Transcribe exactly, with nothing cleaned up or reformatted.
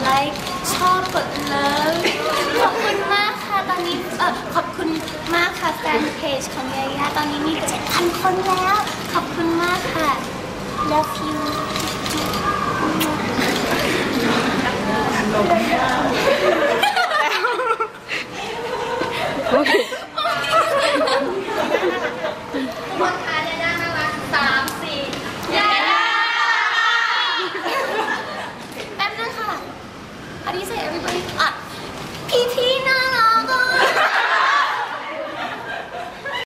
ไลค์ชอบกดเลิฟขอบคุณมากค่ะตอนนี้เออขอบคุณมากค่ะแฟนเพจของยายาตอนนี้มีเจ็ดพันคนแล้วขอบคุณมากค่ะ love you